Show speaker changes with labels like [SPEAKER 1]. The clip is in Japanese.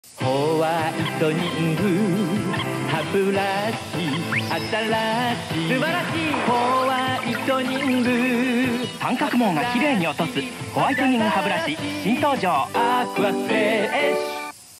[SPEAKER 1] ホワイトニング歯ブラシ新しい素晴らしいホワイトニング
[SPEAKER 2] 三角毛がきれいに落とすホワイトニング歯ブラシ新登場。
[SPEAKER 1] アクアフレッシュ